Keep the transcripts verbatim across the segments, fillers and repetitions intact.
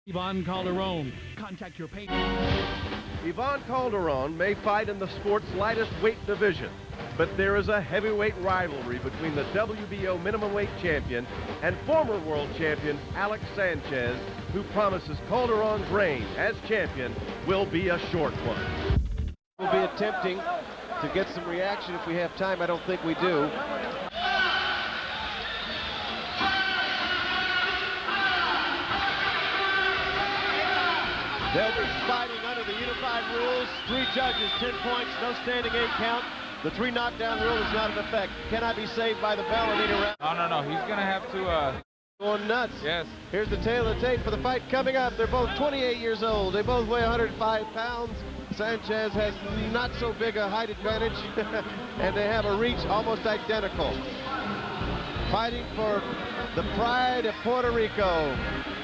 Ivan Calderon, contact your paint. Ivan Calderon may fight in the sport's lightest weight division, but there is a heavyweight rivalry between the W B O minimum weight champion and former world champion Alex Sanchez, who promises Calderon's reign as champion will be a short one. We'll be attempting to get some reaction if we have time. I don't think we do. They'll be fighting under the unified rules. Three judges, ten points, no standing eight count. The three knockdown rule is not in effect. Can I be saved by the bell and need a round? No, no, no. He's going to have to... Uh... Going nuts. Yes. Here's the tail of the tape for the fight coming up. They're both twenty-eight years old. They both weigh one hundred five pounds. Sanchez has not so big a height advantage, and they have a reach almost identical. Fighting for the pride of Puerto Rico.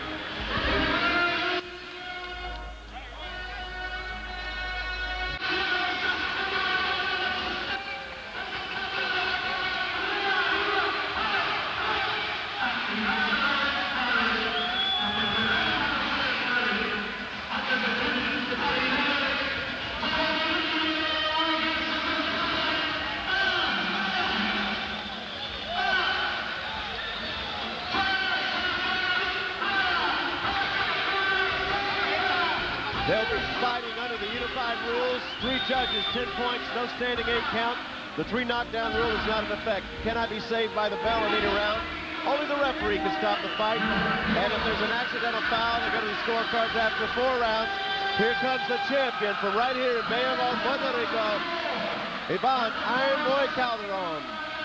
They'll be fighting under the unified rules. Three judges, ten points, no standing eight count. The three knockdown rule is not in effect. Can I be saved by the bell and need a round? Only the referee can stop the fight. And if there's an accidental foul, they go to the scorecards after four rounds. Here comes the champion from right here in Bayamon, Puerto Rico, Ivan Iron Boy Calderon.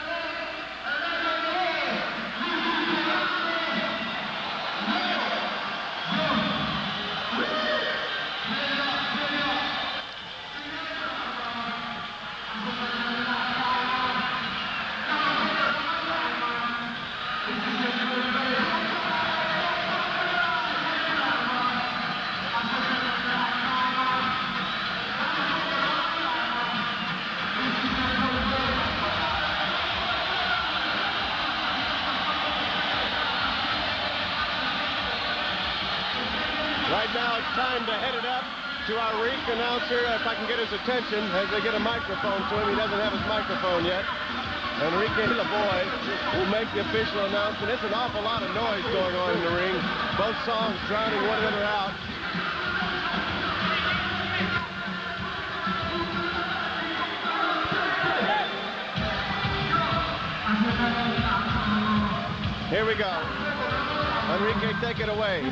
Right now, it's time to head it up to our rink announcer, if I can get his attention, as they get a microphone to him. He doesn't have his microphone yet. Enrique Lavoy will make the official announcement. It's an awful lot of noise going on in the ring. Both songs drowning one another out. Here we go. Enrique, take it away.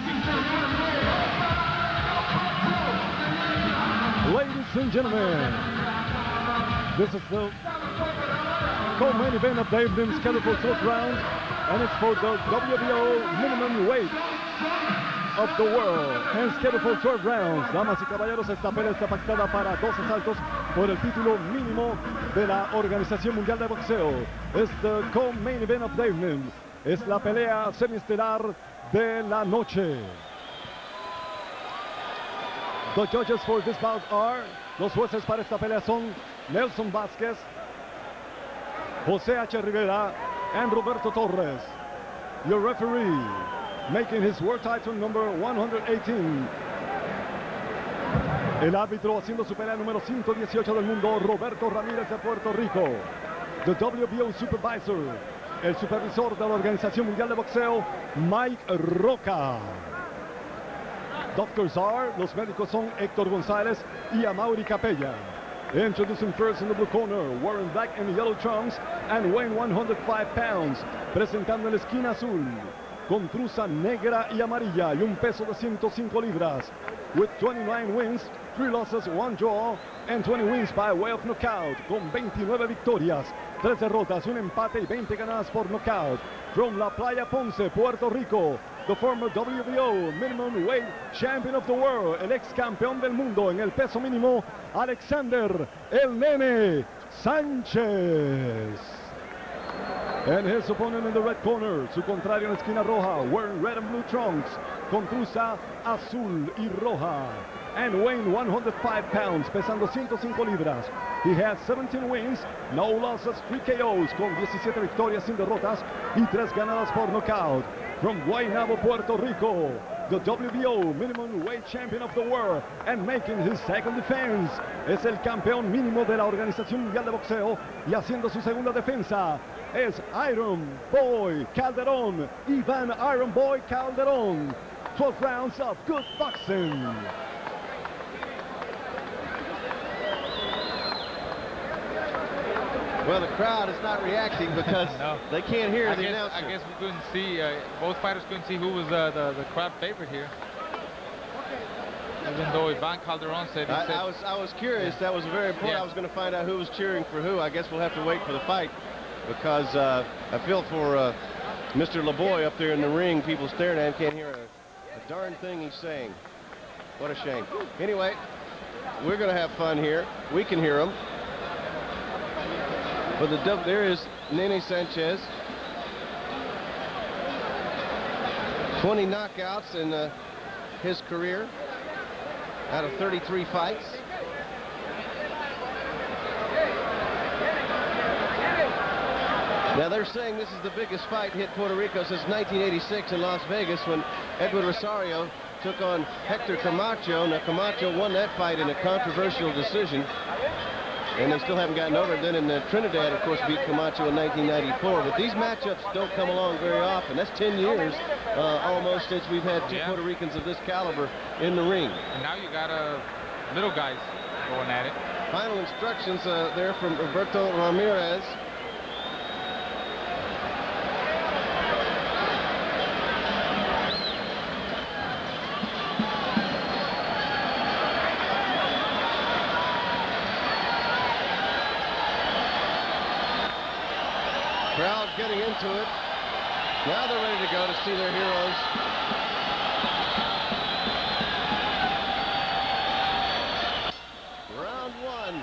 Ladies and gentlemen, this is the co-main event of the evening, scheduled for twelve rounds, and it's for the W B O minimum weight of the world, and scheduled for twelve rounds. Damas y caballeros, esta pelea está pactada para dos asaltos por el título mínimo de la Organización Mundial de Boxeo. Es the co-main event of the evening. Es la pelea semiestelar de la noche. The judges for this bout are, los jueces para esta pelea son Nelson Vázquez, José H. Rivera, and Roberto Torres. Your referee, making his world title number one hundred eighteen. El árbitro haciendo su pelea número ciento dieciocho del mundo, Roberto Ramírez de Puerto Rico. The W B O supervisor, el supervisor de la Organización Mundial de Boxeo, Mike Roca. Doctors are, los médicos son Héctor González y Amaury Capella. Introducing first in the blue corner, wearing black and yellow trunks and weighing one hundred five pounds. Presentando en la esquina azul, con truza negra y amarilla y un peso de ciento cinco libras. With twenty-nine wins, three losses, one draw, and twenty wins by way of knockout. Con veintinueve victorias, tres derrotas, un empate y veinte ganadas por knockout. From La Playa Ponce, Puerto Rico, the former W B O minimum weight champion of the world, el ex campeón del mundo en el peso mínimo, Alexander El Nene Sánchez. And his opponent in the red corner, su contrario en la esquina roja, wearing red and blue trunks, con truza azul y roja, and weighing one hundred five pounds, pesando ciento cinco libras. He has seventeen wins, no losses, three K Os, con diecisiete victorias sin derrotas y tres ganadas por knockout. From Guaynabo, Puerto Rico, the W B O Minimum Weight Champion of the World, and making his second defense. Es el campeón mínimo de la Organización Mundial de Boxeo y haciendo su segunda defensa es Iron Boy Calderón, Ivan Iron Boy Calderón. twelve rounds of good boxing. Well, the crowd is not reacting because No. they can't hear I the guess, announcer. I guess we couldn't see, uh, both fighters couldn't see who was uh, the, the crowd favorite here. Even though Ivan Calderon said he I, said, I was I was curious. That was very important. Yeah. I was going to find out who was cheering for who. I guess we'll have to wait for the fight because uh, I feel for uh, Mister LaBoy up there in the ring. People staring at him, can't hear a, a darn thing he's saying. What a shame. Anyway, we're going to have fun here. We can hear him. But the dub, there is Nene Sanchez. twenty knockouts in uh, his career out of thirty-three fights. Now they're saying this is the biggest fight hit Puerto Rico since nineteen eighty-six in Las Vegas when Edward Rosario took on Hector Camacho. Now Camacho won that fight in a controversial decision, and they still haven't gotten over it. Then in uh, Trinidad, of course, beat Camacho in nineteen ninety-four. But these matchups don't come along very often. That's ten years uh, almost since we've had two Yeah. Puerto Ricans of this caliber in the ring. and now you got uh, little guys going at it. Final instructions uh, there from Roberto Ramirez. Crowd getting into it. Now they're ready to go to see their heroes. Round one.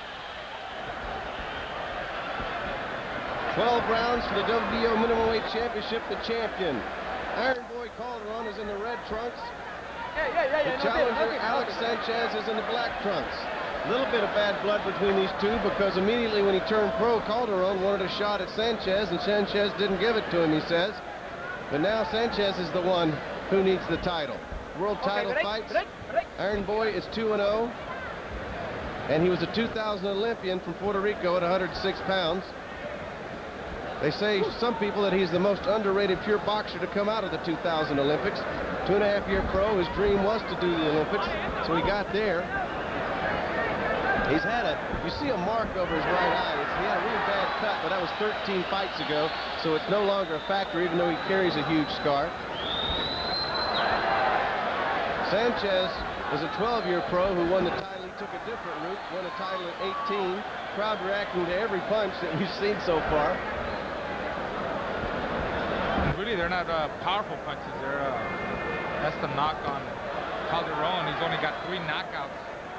twelve rounds for the W B O Minimum Weight Championship. The champion, Iron Boy Calderon, is in the red trunks. The challenger, Alex Sanchez, is in the black trunks. A little bit of bad blood between these two because immediately when he turned pro, Calderon wanted a shot at Sanchez, and Sanchez didn't give it to him, he says. But now Sanchez is the one who needs the title. World title fights. Iron Boy is two and oh, and he was a two thousand Olympian from Puerto Rico at one hundred six pounds. They say, some people, that he's the most underrated pure boxer to come out of the two thousand Olympics. Two and a half year pro, his dream was to do the Olympics, so he got there. He's had a, you see a mark over his right eye. It's, he had a really bad cut, but that was thirteen fights ago, so it's no longer a factor, even though he carries a huge scar. Sanchez is a twelve year pro who won the title. He took a different route, won a title at eighteen. Crowd reacting to every punch that we've seen so far. Really, they're not uh, powerful punches. They're, uh, that's the knock on Calderon. He's only got three knockouts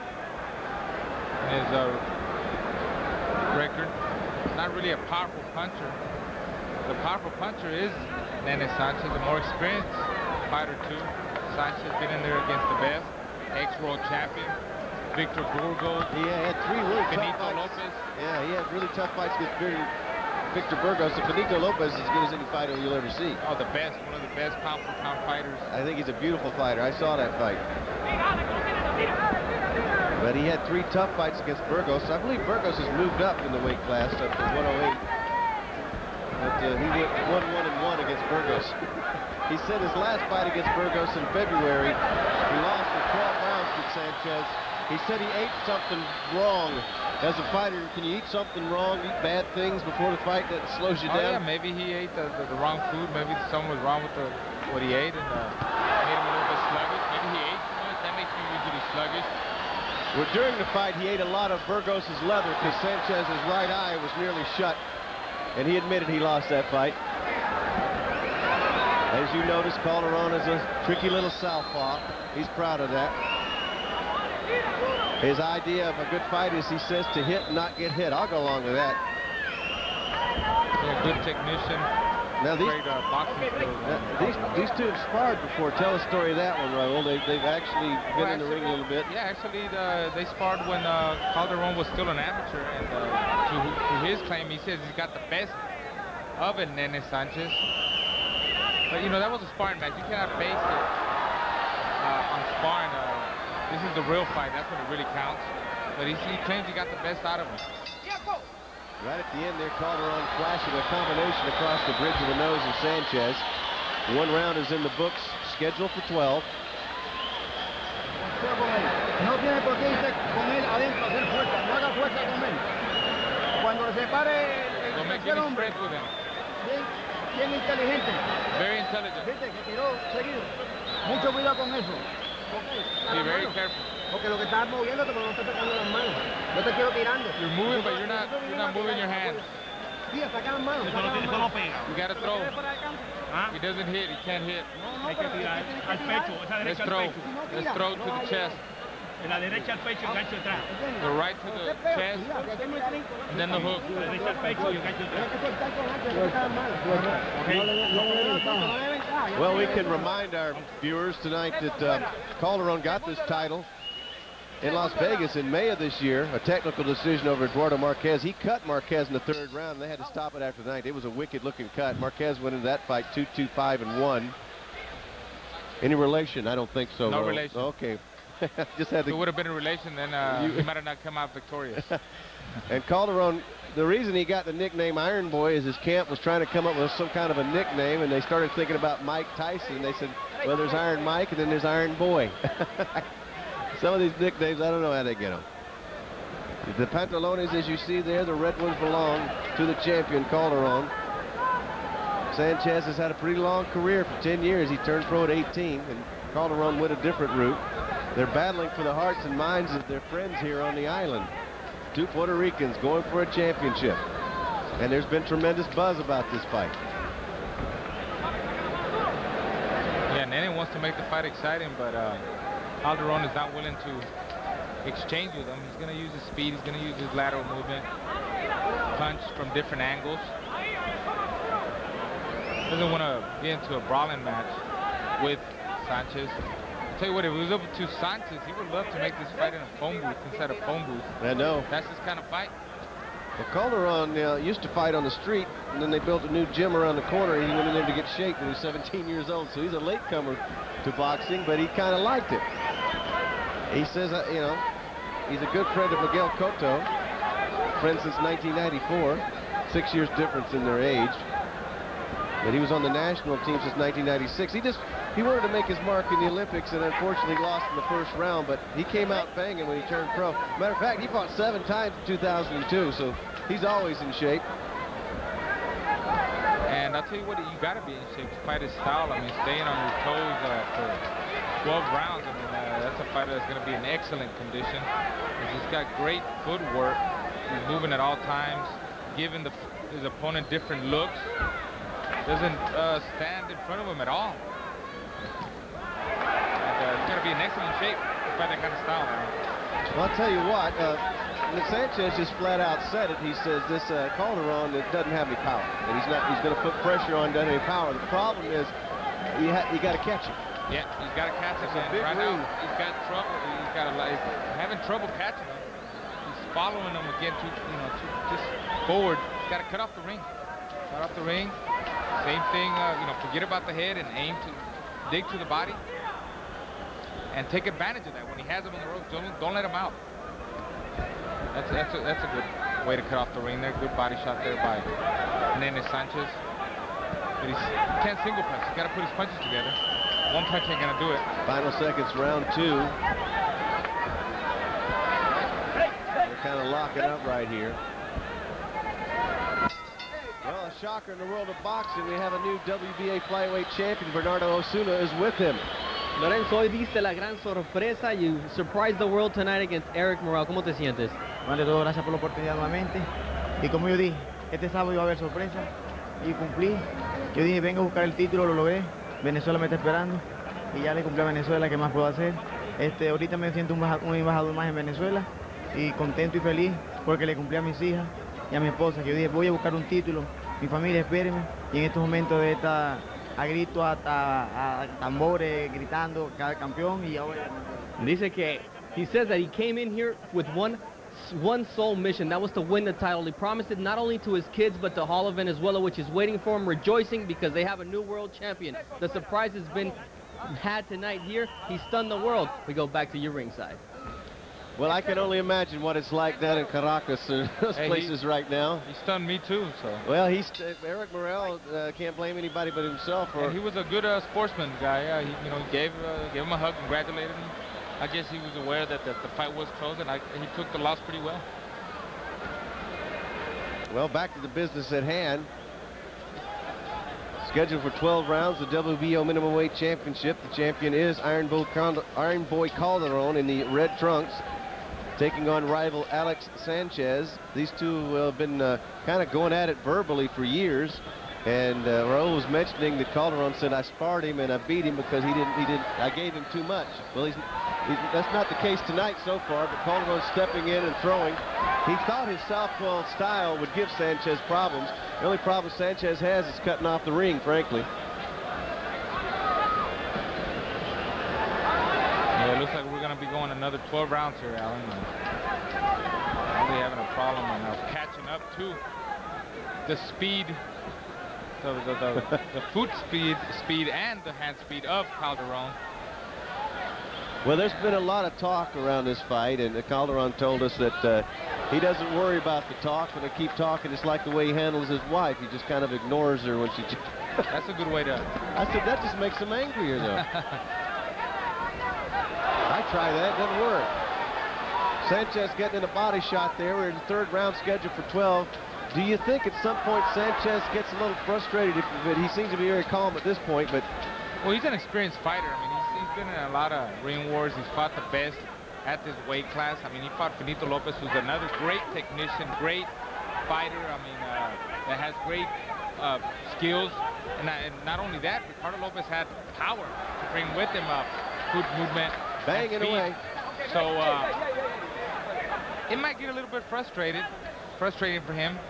in his uh, record. Not really a powerful puncher. The powerful puncher is Nene Sanchez, the more experienced fighter too. Sanchez been in there against the best, ex-world champion, Victor Burgos, He had three really tough Benito fights. Lopez. Yeah, he had really tough fights against Victor, Victor Burgos. And Benito Lopez is as good as any fighter you'll ever see. Oh, the best, one of the best pound for pound fighters. I think he's a beautiful fighter. I saw that fight. But he had three tough fights against Burgos. I believe Burgos has moved up in the weight class up to one oh eight. But uh, he went one one and one against Burgos. He said his last fight against Burgos in February, he lost for twelve rounds to Sanchez. He said he ate something wrong. As a fighter, can you eat something wrong, eat bad things before the fight that slows you Oh yeah, down? maybe he ate the, the, the wrong food. Maybe something was wrong with the, what he ate and uh, made him a little bit sluggish. Maybe he ate too much. That makes you usually sluggish. Well, during the fight, he ate a lot of Burgos' leather because Sanchez's right eye was nearly shut, and he admitted he lost that fight. As you notice, Calderon is a tricky little southpaw. He's proud of that. His idea of a good fight is, he says, to hit and not get hit. I'll go along with that. Yeah, good technician. Now these, Great uh, boxing skills. uh, these these two have sparred before. Tell a story of that one, Raul. They, they've actually been Well, in the ring a little bit. Yeah, actually, the, they sparred when uh, Calderon was still an amateur, and uh, to, to his claim, he says he's got the best of it, Nene Sanchez. But you know, that was a sparring match. You cannot base it this is the real fight. That's when it really counts. But he, he claims he got the best out of him. Right at the end there, Calderon flashing a combination across the bridge of the nose of Sanchez. One round is in the books, scheduled for twelve. No tiene por qué irse con él adentro, hacer fuerza, no haga fuerza con él. Cuando se pare el Don't make tercer any hombre, spreads with him. bien, bien inteligente. Very intelligent. Viste que tiró seguido. Mucho cuidado con eso. Be very careful. Porque lo que estás moviéndote, pero no te tocando las manos. Yo te quiero tirando. You're moving, but you're not you're not moving your hands. Sí, saca las manos. Eso saca no, las eso manos. no pega. You gotta throw. ¿Ah? He doesn't hit. He can't hit. No, no, Hay que pero tirar tienes al que tirar. pecho, esa Let's derecha al throw. pecho. Let's throw to the chest. En la derecha al pecho, el gancho atrás. The right to the chest, and then the hook. La derecha al pecho y el gancho atrás. Tienes que soltar con ancho, no sacar las manos. No le- no le dé ventaja. No le dé ventaja. Well, we can remind our viewers tonight that uh, Calderon got this title in Las Vegas in May of this year. A technical decision over Eduardo Marquez. He cut Marquez in the third round, and they had to stop it after the ninth. It was a wicked-looking cut. Marquez went into that fight two two five and one. Any relation? I don't think so. No Ro. relation. Okay. Just had If it to. would have been a relation, then uh, You- he might have not come out victorious. And Calderon, the reason he got the nickname Iron Boy is his camp was trying to come up with some kind of a nickname, and they started thinking about Mike Tyson. They said, well, there's Iron Mike, and then there's Iron Boy. Some of these nicknames, I don't know how they get them. The pantalones, as you see there, the red ones belong to the champion, Calderon. Sanchez has had a pretty long career for ten years. He turned pro at eighteen, and Calderon went a different route. They're battling for the hearts and minds of their friends here on the island. Two Puerto Ricans going for a championship. And there's been tremendous buzz about this fight. Yeah, Nene wants to make the fight exciting, but uh, Calderon is not willing to exchange with him. He's going to use his speed. He's going to use his lateral movement, punch from different angles. Doesn't want to get into a brawling match with Sanchez. I'll tell you what, if it was up to Sanchez, he would love to make this fight in a phone booth instead of phone booth. I know. That's his kind of fight. Well, Calderon uh, used to fight on the street, and then they built a new gym around the corner. He went in there to get shaped when he was seventeen years old, so he's a latecomer to boxing, but he kind of liked it. He says, uh, you know, he's a good friend of Miguel Cotto, friend since nineteen ninety-four, six years difference in their age. But he was on the national team since nineteen ninety-six. He just, he wanted to make his mark in the Olympics and unfortunately lost in the first round, but he came out banging when he turned pro. Matter of fact, he fought seven times in two thousand two, so he's always in shape. And I'll tell you what, you got to be in shape to fight his style. I mean, staying on your toes uh, for twelve rounds, I mean, uh, that's a fighter that's going to be in excellent condition. He's got great footwork. He's moving at all times, giving the, his opponent different looks. Doesn't uh, stand in front of him at all. And uh, he's going to be in excellent shape to fight that kind of style now. Well, I'll tell you what, uh, Sanchez just flat out said it. He says this uh, Calderon it doesn't have any power, and he's not. He's going to put pressure on, doesn't have any power. The problem is you, ha you got to catch him. Yeah, he's got to catch him. It's a big Right ring. now, he's got trouble. He's got a lot. He's having trouble catching him. He's following him again, too, you know, too, just forward. He's got to cut off the ring. Cut off the ring. Same thing, uh, you know, forget about the head and aim to dig to the body and take advantage of that. When he has him on the ropes, don't, don't let him out. That's, that's, a, that's a good way to cut off the ring there. Good body shot there by Nene Sanchez. But he's, he can't single punch. He's got to put his punches together. One punch ain't going to do it. Final seconds, round two. They're kind of locking up right here. Well, a shocker in the world of boxing. We have a new W B A flyweight champion. Bernardo Osuna is with him. Lorenzo, hoy viste la gran sorpresa. You surprised the world tonight against Eric Morel. ¿Cómo te sientes? Ante todo, gracias por la oportunidad nuevamente. Y como yo dije, este sábado iba a haber sorpresa y cumplí. Yo dije, vengo a buscar el título, lo logré. Venezuela me está esperando y ya le cumplí a Venezuela, ¿qué más puedo hacer? Este, ahorita me siento un, un embajador más en Venezuela y contento y feliz porque le cumplí a mis hijas y a mi esposa, que yo dije, voy a buscar un título. Mi familia, espérenme. Y en estos momentos de esta a grito, a, a, a tambores, gritando, cada campeón y ahora. Dice que he says that he came in here with one one sole mission, that was to win the title. He promised it not only to his kids but to all of Venezuela, which is waiting for him, rejoicing because they have a new world champion. The surprise has been had tonight here, he stunned the world. We go back to your ringside. Well, I can only imagine what it's like down in Caracas and those Hey, places he, right now. He stunned me too, so. Well, he's uh, Eric Morel uh, can't blame anybody but himself. For And he was a good uh, sportsman guy. Yeah, he, you know, he gave uh, gave him a hug, congratulated him. I guess he was aware that, that the fight was close, and I, he took the loss pretty well. Well, back to the business at hand. Scheduled for twelve rounds, the W B O Minimum Weight Championship. The champion is Iron Boy, Cal Iron Boy Calderon in the red trunks, taking on rival Alex Sanchez. These two uh, have been uh, kind of going at it verbally for years. And uh, Raul was mentioning that Calderon said, I sparred him and I beat him because he didn't, he didn't, I gave him too much. Well, he's, he's, that's not the case tonight so far, but Calderon's stepping in and throwing. He thought his southpaw style would give Sanchez problems. The only problem Sanchez has is cutting off the ring, frankly. Yeah, it looks like we're going to be going another twelve rounds here, Alan. Really having a problem and uh, catching up to the speed, the, the, the, the foot speed, speed and the hand speed of Calderon. Well, there's been a lot of talk around this fight, and Calderon told us that uh, he doesn't worry about the talk. When they keep talking, it's like the way he handles his wife. He just kind of ignores her when she... That's a good way to... I said, that just makes him angrier, though. I try that, doesn't work. Sanchez getting in a body shot there. We're in the third round scheduled for twelve. Do you think at some point Sanchez gets a little frustrated? If, but he seems to be very calm at this point, but... Well, he's an experienced fighter. I mean, he's, he's been in a lot of ring wars. He's fought the best at this weight class. I mean, he fought Finito Lopez, who's another great technician, great fighter. I mean, uh, that has great uh, skills. And, uh, and not only that, Ricardo Lopez had power to bring with him up, good movement, banging away. So uh, it might get a little bit frustrated, frustrating for him.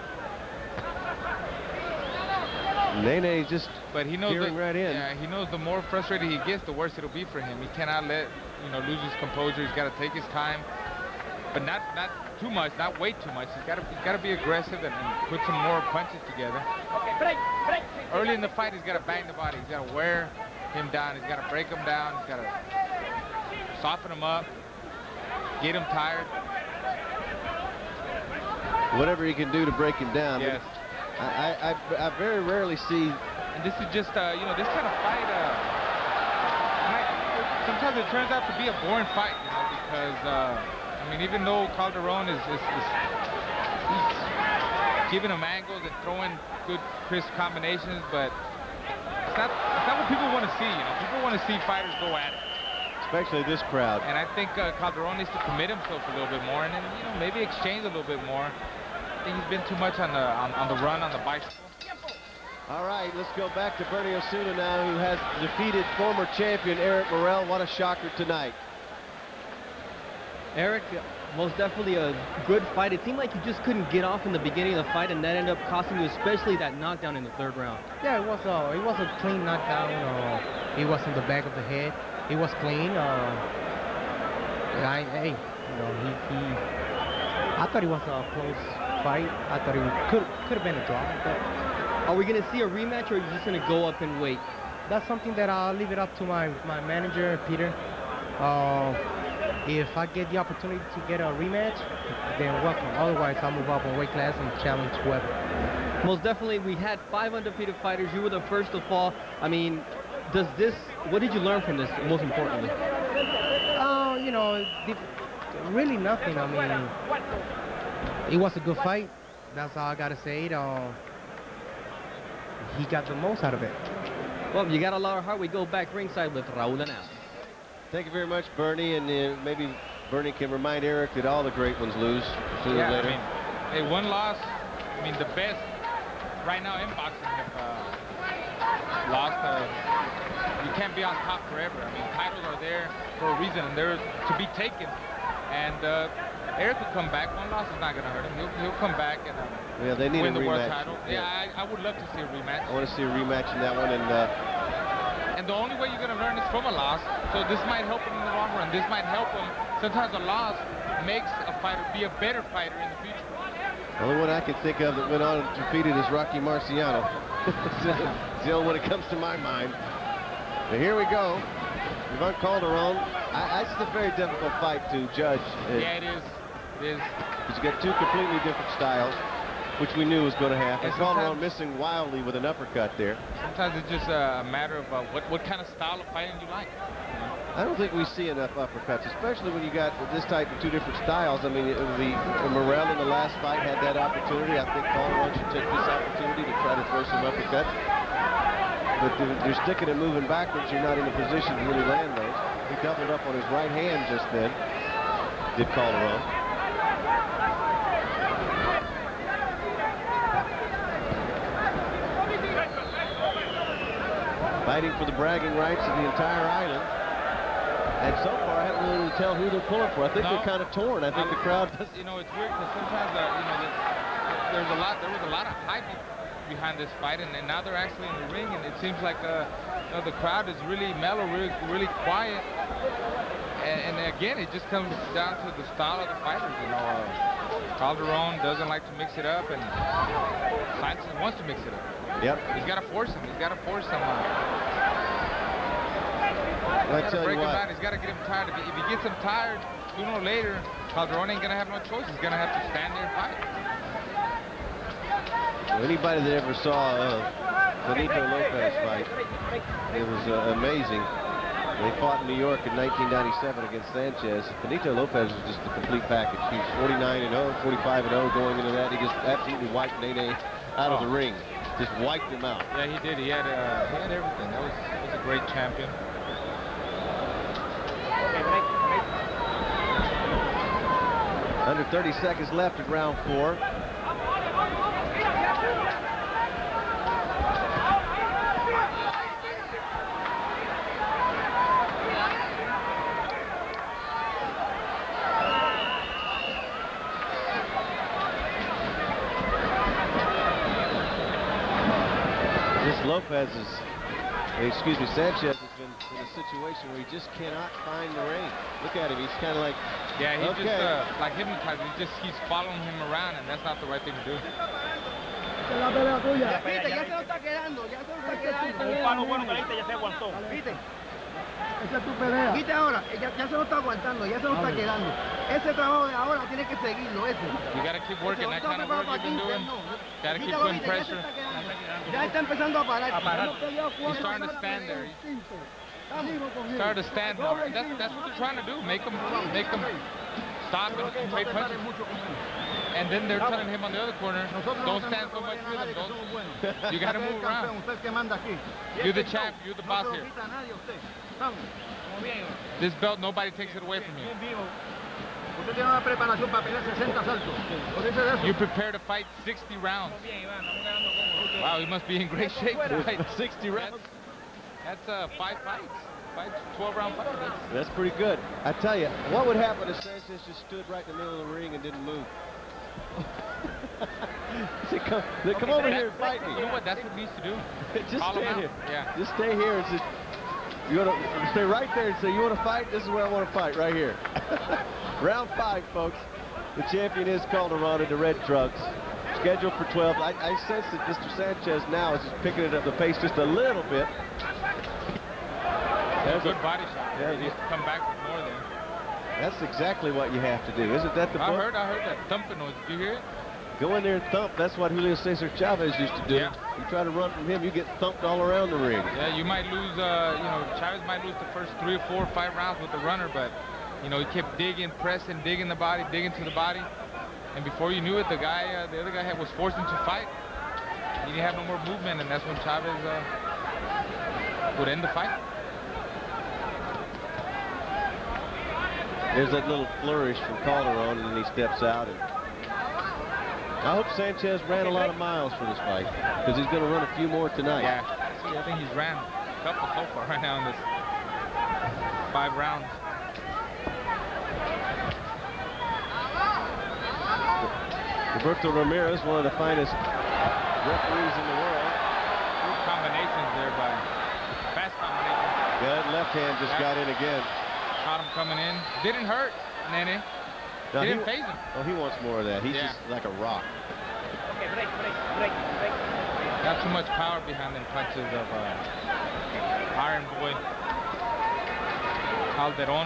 Nene just but he knows peering that, right in. Yeah, he knows the more frustrated he gets, the worse it'll be for him. He cannot let, you know, lose his composure. He's got to take his time, but not not too much, not way too much. He's got to he's got to be aggressive and, and put some more punches together. Early in the fight, he's got to bang the body. He's got to wear him down. He's got to break him down. He's got to soften him up, get him tired. Whatever he can do to break him down. Yes. I, I, I very rarely see. And this is just, uh, you know, this kind of fight, uh, might, sometimes it turns out to be a boring fight, you know, because, uh, I mean, even though Calderon is, is, is he's giving him angles and throwing good, crisp combinations, but it's not, it's not what people want to see, you know. People want to see fighters go at it. Especially this crowd. And I think uh, Calderon needs to commit himself a little bit more and then, you know, maybe exchange a little bit more. I think he's been too much on the on, on the run, on the bicycle. All right, let's go back to Bernie Osuna now, who has defeated former champion Eric Morel. What a shocker tonight. Eric, most definitely a good fight. It seemed like you just couldn't get off in the beginning of the fight, and that ended up costing you, especially that knockdown in the third round. Yeah, it was a it was a clean knockdown. Uh, it was in the back of the head. It was clean. Uh, I, hey, you know, he, he I thought it was a close fight. I thought it could could have been a draw. But are we going to see a rematch, or are you just going to go up and wait? That's something that I'll leave it up to my my manager, Peter. Uh, if I get the opportunity to get a rematch, then welcome. Otherwise, I'll move up in weight class and challenge whoever. Most definitely, we had five undefeated fighters. You were the first to fall. I mean, does this? What did you learn from this? Most importantly. Uh, you know, really nothing. I mean, it was a good fight. That's all I gotta say. Uh, he got the most out of it. Well, you got a lot of heart. We go back ringside with Raul and Al. Thank you very much, Bernie, and uh, maybe Bernie can remind Eric that all the great ones lose sooner yeah, or later. I mean, hey, one loss. I mean, the best right now in boxing have uh, lost. Uh, you can't be on top forever. I mean, titles are there for a reason, and they're to be taken. And uh, Eric will come back. One loss is not going to hurt him. He'll, he'll come back and uh, yeah, they need win a the world rematch. title. Yeah, yeah I, I would love to see a rematch. I want to see a rematch in that one. And uh, and the only way you're going to learn is from a loss. So this might help him in the long run. This might help him. Sometimes a loss makes a fighter be a better fighter in the future. The only one I can think of that went on and defeated is Rocky Marciano. It's the only one that comes to my mind. And here we go. Ivan Calderon. I, it's a very difficult fight to judge. Yeah, it is. It is. Because you got two completely different styles, which we knew was going to happen. Yeah, Calderon missing wildly with an uppercut there. Sometimes it's just a matter of uh, what, what kind of style of fighting you like. I don't think we see enough uppercuts, especially when you got this type of two different styles. I mean, it would be Morrell in the last fight had that opportunity. I think Calderon should take this opportunity to try to throw some uppercuts. But if you're sticking and moving backwards, you're not in a position to really land those. He doubled up on his right hand just then, did Calderon. Fighting for the bragging rights of the entire island. And so far, I haven't really able to tell who they're pulling for. I think No. they're kind of torn. I think I, the crowd... You know, it's weird because sometimes, uh, you know, there's, there's a lot, there was a lot of hype behind this fight, and, and now they're actually in the ring, and it seems like uh, you know, the crowd is really mellow, really, really quiet. And, and again, it just comes down to the style of the fighters. You know, uh, Calderon doesn't like to mix it up, and Sanchez wants to mix it up. Yep. He's got to force him. He's got to force him. Uh, I He's got tell to break you him what. out. He's got to get him tired. If he, if he gets him tired, sooner or later, Calderon ain't going to have no choice. He's going to have to stand there and fight. Well, anybody that ever saw uh, Benito Lopez fight, it was uh, amazing. They fought in New York in nineteen ninety-seven against Sanchez. Benito Lopez was just the complete package. He was forty-nine and oh, forty-five and oh going into that. He just absolutely wiped Nene out of the ring. Just wiped him out. Yeah, he did. He had, uh, he had everything. That was, that was a great champion. Under thirty seconds left in round four. This Lopez is, excuse me, Sanchez has been in a situation where he just cannot find the ring. Look at him, he's kind of like, Yeah, he okay. just, uh, like hypnotized. He just keeps following him around, and that's not the right thing to do. La pelea tuya. Viste, ya se lo está quedando, ya se lo está quedando. Un palo bueno que le diste, ya se aguantó. Viste. Esa es tu pelea. Viste ahora, ya, ya se lo está aguantando, ya se lo está quedando. Ese trabajo de ahora tiene que seguirlo, ese. You got to keep working that kind of work you've been doing. Got to keep Vítalo, putting viste, ya se pressure. está quedando. Ya está empezando a parar. A parar. He's starting to stand there. He's starting to stand now. That's, that's what they're trying to do. Make him, make him stop and trade punches. And then they're telling him on the other corner, don't stand so much with him. Don't, you got to move around. You're the champ. You're the boss here. This belt, nobody takes it away from you. Usted tiene una preparación para pelear sesenta saltos. You prepare to fight sixty rounds. Wow, he must be in great shape to fight sixty rounds. That's, that's uh, five fights. Five twelve round fights. That's, That's pretty good. I tell you, what would happen if Sanchez just stood right in the middle of the ring and didn't move? Say, come, they come over here and fight me. You know what? That's what he needs to do. Just Call him stand out. here. Yeah. Just stay here and just, you want to stay right there and say, you want to fight? This is where I want to fight, right here. Round five, folks. The champion is Calderon in the red trunks. Scheduled for twelve. I, I sense that Mister Sanchez now is just picking it up the pace just a little bit. That's a good body shot. Yeah, He needs to come back with more there. That's exactly what you have to do. Isn't that the I book? heard, I heard that thumping noise. Did you hear it? Go in there and thump. That's what Julio Cesar Chavez used to do. Yeah. You try to run from him, you get thumped all around the ring. Yeah, you might lose, uh, you know, Chavez might lose the first three or four or five rounds with the runner, but, you know, he kept digging, pressing, digging the body, digging to the body. And before you knew it, the guy, uh, the other guy had, was forced him to fight. He didn't have no more movement, and that's when Chavez uh, would end the fight. There's that little flourish from Calderon, and then he steps out. And I hope Sanchez ran a lot of miles for this fight, because he's going to run a few more tonight. Yeah, see, I think he's ran a couple so far right now in this five rounds. Roberto Ramirez, one of the finest referees in the world. Good combinations there by fast combinations. Yeah, that left hand just Yeah. got in again. Caught him coming in. Didn't hurt, Nene. Now, He didn't phase him. Oh, he wants more of that. He's Yeah. just like a rock. Not too much power behind them punches of uh, Iron Boy Calderon.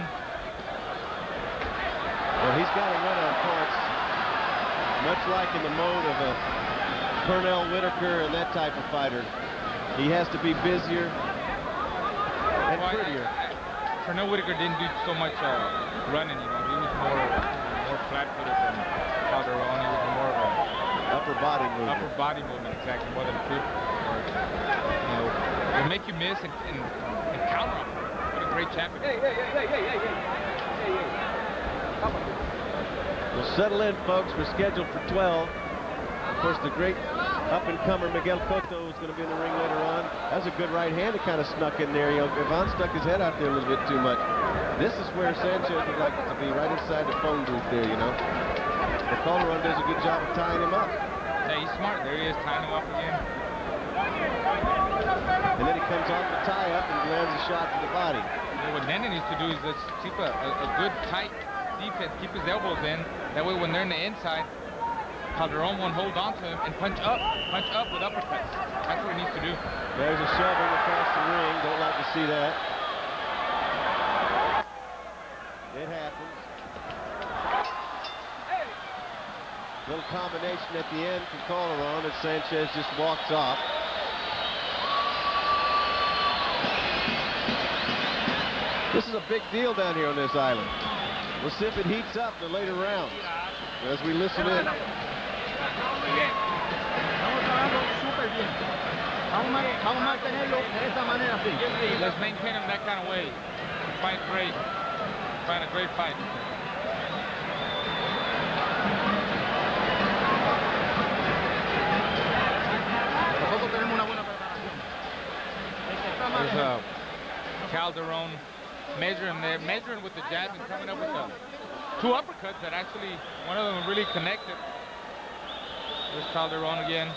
Well, he's got to run on points, much like in the mode of a Pernell Whitaker and that type of fighter. He has to be busier and well, prettier. Pernell Whitaker didn't do so much uh, running, you know. He was more more flat-footed than Calderon. He was more of a upper body movement. Upper body movement, exactly, more than foot. You know, it'll make you miss and, and, and counter him. What a great champion. Hey, hey, hey, hey, hey, hey, hey, hey. Come on. We'll settle in, folks. We're scheduled for twelve. Of course, the great up-and-comer Miguel Cotto is going to be in the ring later on. That was a good right hand that kind of snuck in there. You know, Ivan stuck his head out there a little bit too much. This is where Sanchez would like it to be, right inside the phone booth there, you know. But Calderon does a good job of tying him up. Yeah, he's smart. There he is, tying him up again. And then he comes off the tie-up and lands a shot to the body. Yeah, what Nenen needs to do is let's keep a, a, a good, tight defense, keep his elbows in. That way, when they're in the inside, Calderon won't hold on to him and punch up, punch up with uppercuts. That's what he needs to do. There's a shoving across the ring. Don't like to see that. It happens. Little combination at the end from Calderon, and Sanchez just walks off. This is a big deal down here on this island. We'll see if it heats up in the later rounds as we listen in. Let's maintain him that kind of way. Fight great. Fight a great fight. There's uh, Calderon measuring there, measuring with the jab and coming up with the two uppercuts that actually, one of them really connected. There's Calderon again.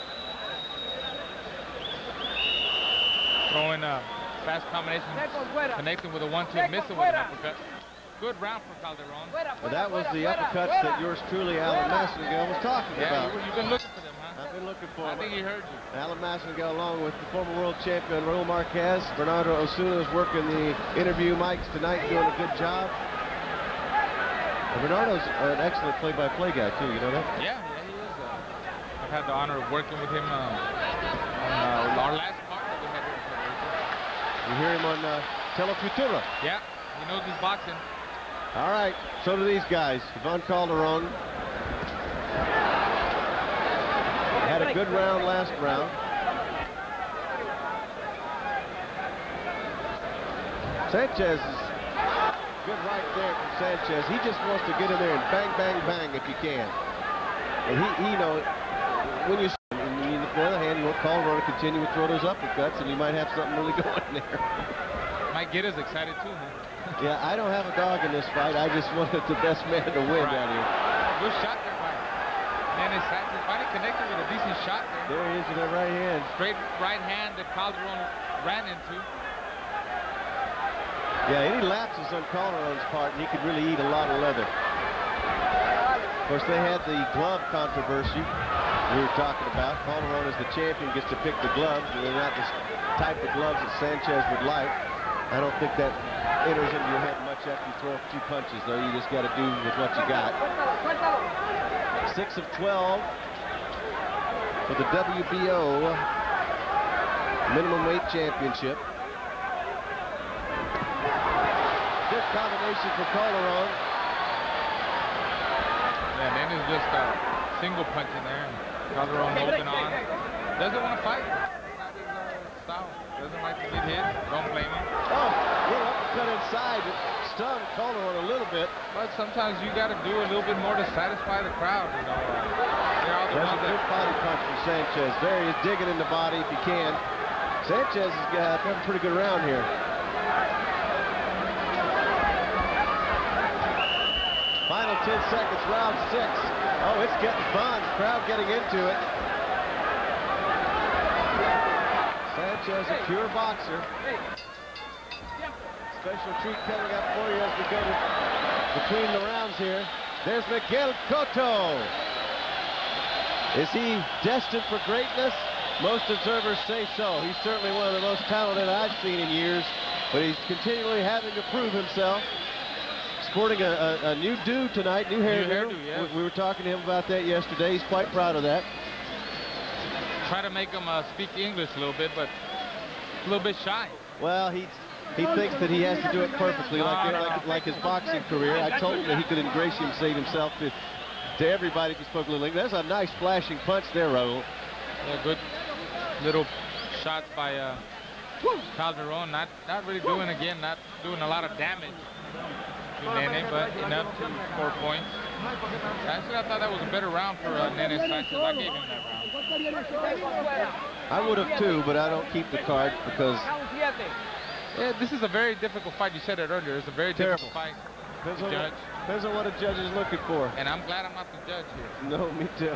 Throwing a fast combination, connecting with a one two, missing with an uppercut. Good round for Calderon. Well, that was the uppercuts that yours truly, Alan Massengill, was talking yeah, about. You, you've been looking for them, huh? I've been looking for I them. think he heard you. Alan Massengill, along with the former world champion Raul Marquez. Bernardo Osuna is working the interview mics tonight, doing a good job. And Bernardo's an excellent play-by-play guy, too. You know that? Yeah, yeah, he is. Uh, I've had the honor of working with him uh, on uh, our last card that we had here. You hear him on uh, Telefutura. Yeah, he knows his boxing. All right, so do these guys. Ivan Calderon had a good round last round. Sanchez is good right there from Sanchez. He just wants to get in there and bang, bang, bang if he can. And he, he you know, when you, on the other hand, you want Calderon to continue to throw those uppercuts, and you might have something really going there. Might get us excited too, huh? Yeah, I don't have a dog in this fight. I just wanted the best man to win right. down here. Good shot there by Nenen Sanchez. Finally connected with a decent shot there. There he is with that right hand. Straight right hand that Calderon ran into. Yeah, any lapses on Calderon's part, and he could really eat a lot of leather. Of course, they had the glove controversy we were talking about. Calderon, as the champion, gets to pick the gloves, and they're not the type of gloves that Sanchez would like. I don't think that enters into your head much after you throw a few punches, though. You just got to do with what you got. Six of twelve for the W B O minimum weight championship. Good combination for Calderon. Yeah, then it's just a single punch in there. Calderon holding on. Doesn't want to fight. That's not his uh, style. Doesn't like to get hit. Don't blame him. Oh, little uppercut inside. It stung Calderon a little bit. But sometimes you got to do a little bit more to satisfy the crowd. You know, they're all the There's ones a good that body punch from Sanchez. There he is digging in the body if he can. Sanchez has got a pretty good round here. Final ten seconds, round six. Oh, it's getting fun. Crowd getting into it. Sanchez, a pure boxer. Special treat coming up for you as we go to between the rounds here. There's Miguel Cotto. Is he destined for greatness? Most observers say so. He's certainly one of the most talented I've seen in years, but he's continually having to prove himself. Sporting a, a, a new do tonight, new hairdo. New hairdo, yes. we, we were talking to him about that yesterday. He's quite proud of that. Try to make him uh, speak English a little bit, but a little bit shy. Well, he he thinks that he has to do it perfectly, like, No, no, like, no. like his boxing career. I told him that he could ingratiate himself to, to everybody if he spoke a little English. That's a nice flashing punch there, Raul. Yeah, good little shots by uh, Calderon. Not not really doing, again, not doing a lot of damage to Nene, but enough to score points. Actually, I thought that was a better round for uh, Nene Sanchez. I gave him that round. I would have too, but I don't keep the card because Yeah, this is a very difficult fight. You said it earlier. It's a very Terrible. difficult fight depends to on, judge. what, depends on what a judge is looking for. And I'm glad I'm not the judge here. No, me too.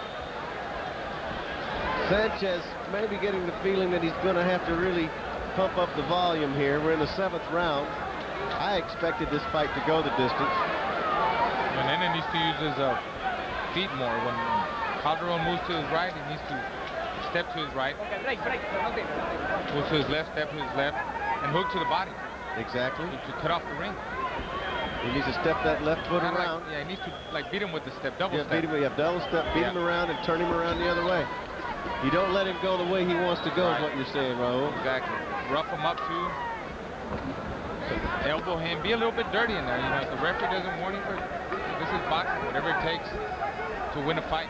Sanchez maybe getting the feeling that he's going to have to really pump up the volume here. We're in the seventh round. I expected this fight to go the distance. And Nene needs to use his uh, feet more. When Calderon moves to his right, he needs to step to his right. Moves to his left, step to his left, and hook to the body. Exactly. To cut off the ring. He needs to step that left foot Kinda around. Like, yeah, he needs to like beat him with the step, double Yeah, step. beat him, yeah, double step, beat Yeah. him around and turn him around the other way. You don't let him go the way he wants to go, Right. is what you're saying, Raul. Exactly. Rough him up too. Elbow him. Be a little bit dirty in there. You know, if the referee doesn't warn him, but this is boxing. Whatever it takes to win a fight.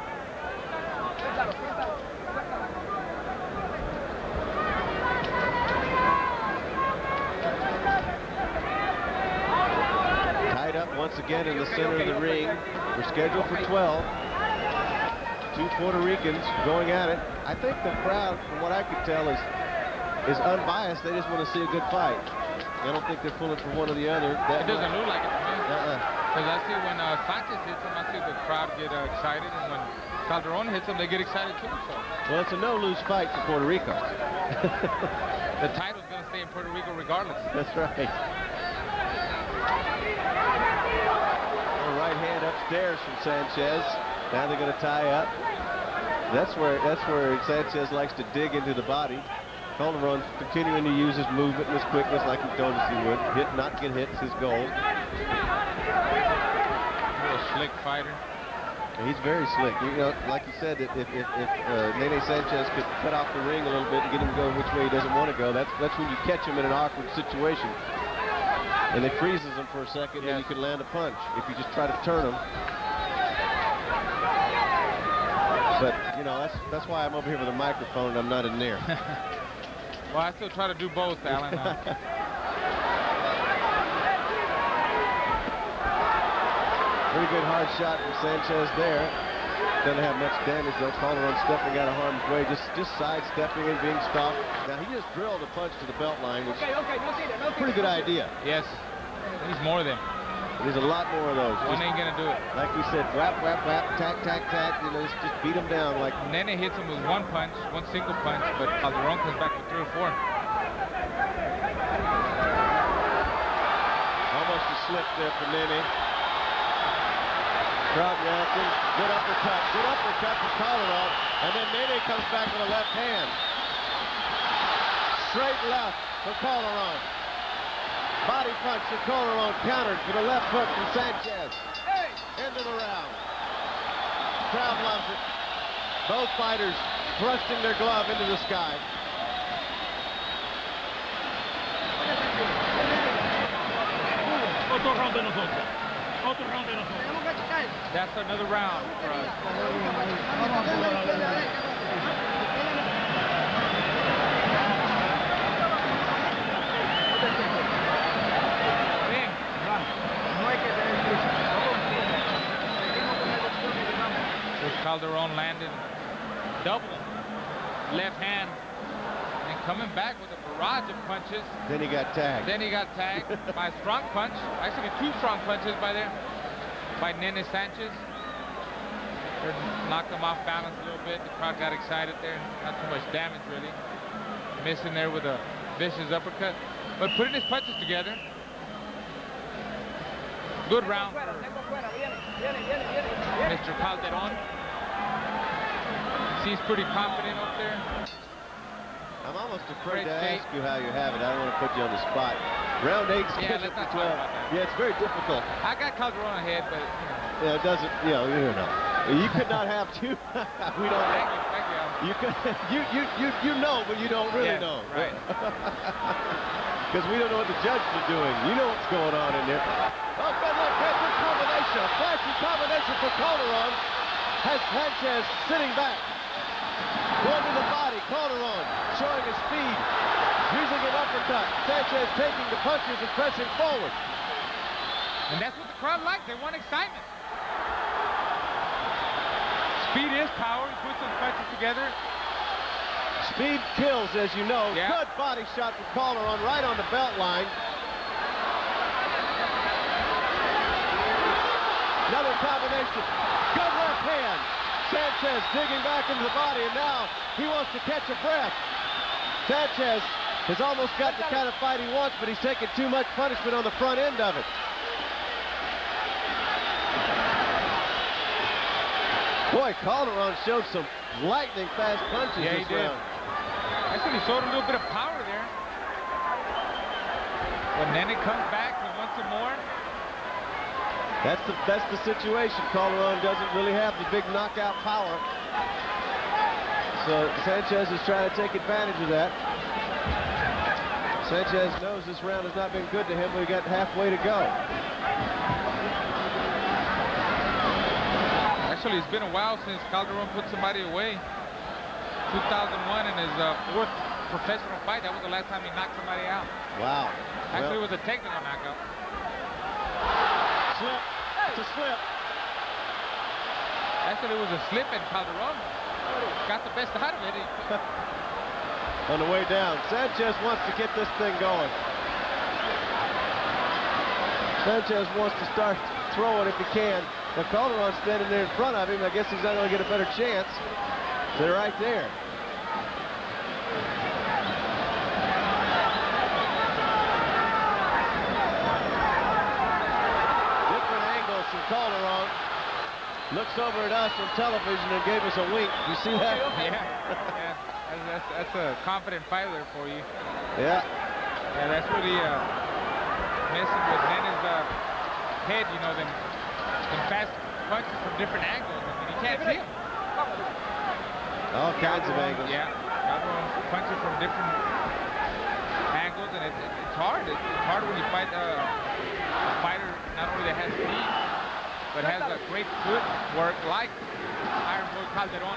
Tied up once again in the center of the ring. We're scheduled for twelve. Two Puerto Ricans going at it. I think the crowd, from what I could tell, is is unbiased. They just want to see a good fight. I don't think they're pulling for one or the other. That It doesn't look like it to me. Uh-uh. Because I see when uh, Sanchez hits him, I see the crowd get uh, excited, and when Calderon hits him, they get excited too. So Well, it's a no-lose fight for Puerto Rico. the title's going to stay in Puerto Rico regardless. That's right. A right hand upstairs from Sanchez. Now they're going to tie up. That's where that's where Sanchez likes to dig into the body. Calderon continuing to use his movement and his quickness like he told us he would. Hit, not get hit is his goal. Real slick fighter. And he's very slick. You know, like you said, if if, if, if uh, Nene Sanchez could cut off the ring a little bit and get him going which way he doesn't want to go, that's that's when you catch him in an awkward situation. And it freezes him for a second, Yes. and you can land a punch if you just try to turn him. But you know, that's that's why I'm over here with a microphone and I'm not in there. Well, I still try to do both, Alan. Uh, Pretty good hard shot from Sanchez there. Doesn't have much damage though. Calderon stepping out of harm's way, just just sidestepping and being stopped. Now he just drilled a punch to the belt line, which is a pretty good idea. yes. He's more than. There's a lot more of those. One Just, ain't going to do it. like we said, whap, whap, whap, tack, tack, tack. You know, just, just beat him down like. Nene hits him with one punch, one single punch, but Calderon comes back with three or four. Almost a slip there for Nene. Crowd reacting. Good uppercut. Good uppercut for Calderon. And then Nene comes back with a left hand. Straight left for Calderon. Body punch for Calderon countered for the left hook from Sanchez. Into the round. Crowd loves it. Both fighters thrusting their glove into the sky. Otro round de nosotros. Otro round de nosotros. That's another round for us. Calderon landed double left hand and coming back with a barrage of punches. Then he got tagged. Then he got tagged by a strong punch. Actually, two strong punches by there by Nene Sanchez. Knocked him off balance a little bit. The crowd got excited there. Not too much damage really. Missing there with a vicious uppercut, but putting his punches together. Good round for Mister Calderon. See seems pretty confident up there. I'm almost afraid Great to shape. ask you how you have it. I don't want to put you on the spot. Round eight, Yeah, scheduled let's not for talk twelve. about that. Yeah, it's very difficult. I got Calderon ahead, but you know. Yeah, it doesn't, you know, you know. You could not have two. We don't Thank have. you, thank you. You could, you, you, you, you know, but you don't really Yes, know. right. Because we don't know what the judges are doing. You know what's going on in there. Oh, good look, good, good combination. A flashy combination for Calderon. Has Sanchez sitting back. Going to the body. Calderon showing his speed. Using an uppercut. Sanchez taking the punches and pressing forward. And that's what the crowd likes. They want excitement. Speed is power. He puts some punches together. Speed kills, as you know. Yeah. Good body shot from Calderon right on the belt line. Another combination. Good left hand. Sanchez digging back into the body, and now he wants to catch a breath. Sanchez has almost got the kind of fight he wants, but he's taking too much punishment on the front end of it. Boy, Calderon showed some lightning fast punches Yeah, this he did. round. Actually, he showed a little bit of power there. But then it comes back. He wants some more. That's the that's the situation. Calderon doesn't really have the big knockout power. So Sanchez is trying to take advantage of that. Sanchez knows this round has not been good to him. We got halfway to go. Actually, it's been a while since Calderon put somebody away. two thousand one in his uh, fourth professional fight. That was the last time he knocked somebody out. Wow. Actually, Well, it was a technical knockout. slip. It's a slip. Actually, it was a slip, and Calderon got the best out of it. On the way down. Sanchez wants to get this thing going. Sanchez wants to start throwing if he can. Now Calderon's standing there in front of him. I guess he's not going to get a better chance. They're right there. Different angles from Calderon. Looks over at us on television and gave us a wink. You see that? Yeah. yeah. That's, that's, that's a confident fighter for you. Yeah. Yeah, that's really uh, messing with Nene's uh, head, you know, them, them fast punches from different angles. I mean, he can't see him. All kinds of angles. Yeah, Calderon punches from different angles, and it, it, it's hard. It, it's hard when you fight uh, a fighter not only that has speed, but has a great footwork like Iron Boy Calderon.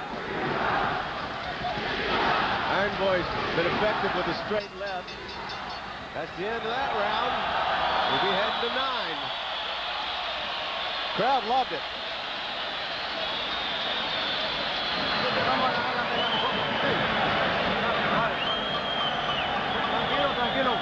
Iron Boy's been effective with a straight left. That's the end of that round. We'll be heading to nine. Crowd loved it. Tranquilo, tranquilo.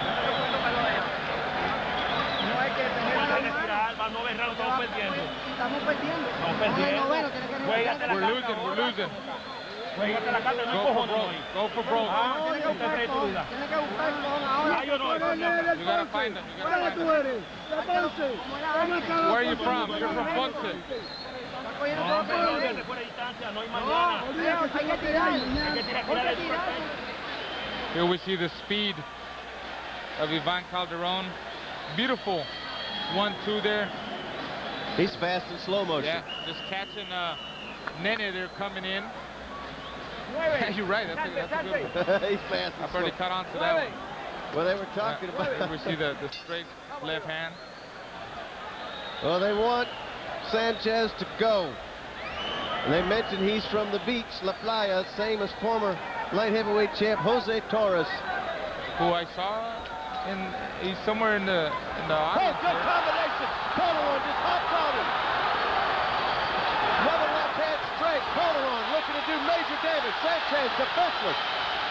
No hay que tener Hay que la retirar, va a no ver round, estamos perdiendo. Estamos perdiendo. Estamos Con el perdiendo. noveno tiene que Juégate la We're carta losing, we're ahora. losing. Juégate la carta, no hay Go for cojones broke, ahí. go for broke. Ah, Tiene que esta buscar es tu con, vida. tiene que buscar con ahora. Ah, yo no, eso no. You gotta find them, you gotta find them. eres? ¿De Ponce? Where are you from? You're from Ponce. Está cogiendo No, todo pero por que él. te fuera distancia, no hay más No, nada. hay que tirar. Hay que tirar, tirar Ponte el tirar. Here we see the speed of Ivan Calderon. Beautiful one two there. He's fast in slow motion. Yeah, just catching uh, Nene there coming in. You're right, that's a, that's a good one. He's fast in I've slow already caught on to that one. Well, they were talking Yeah, about here we see the, the straight left hand. Well, they want Sanchez to go. And they mentioned he's from the beach, La Playa, same as former light heavyweight champ Jose Torres. Who I saw in, he's somewhere in the in the Oh, audience good there. combination. Calderon just hopped on him. Another left hand straight. Calderon looking to do major damage. Sanchez defenseless.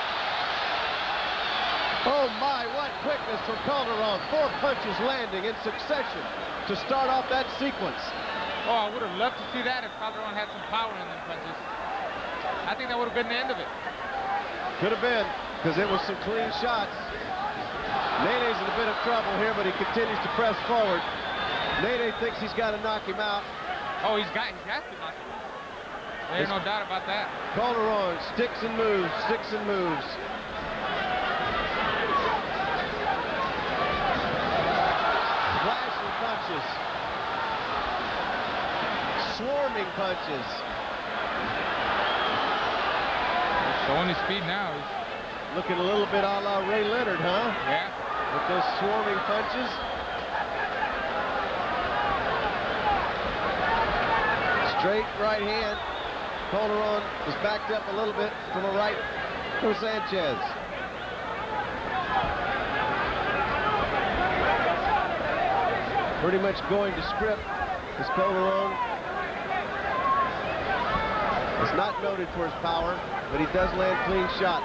Oh my, what quickness from Calderon. Four punches landing in succession to start off that sequence. Oh, I would have loved to see that if Calderon had some power in them punches. I think that would have been the end of it. Could have been, because it was some clean shots. Nene's in a bit of trouble here, but he continues to press forward. Nene thinks he's got to knock him out. Oh, he's got, he has to knock him out. There's no doubt about that. Calderon sticks and moves, sticks and moves. Flashing punches. Swarming punches. Showing his speed now. He's looking a little bit a la Ray Leonard, huh? Yeah. With those swarming punches. Straight right hand. Calderon is backed up a little bit from a right for Sanchez. Pretty much going to script is Calderon. Is not noted for his power, but he does land clean shots.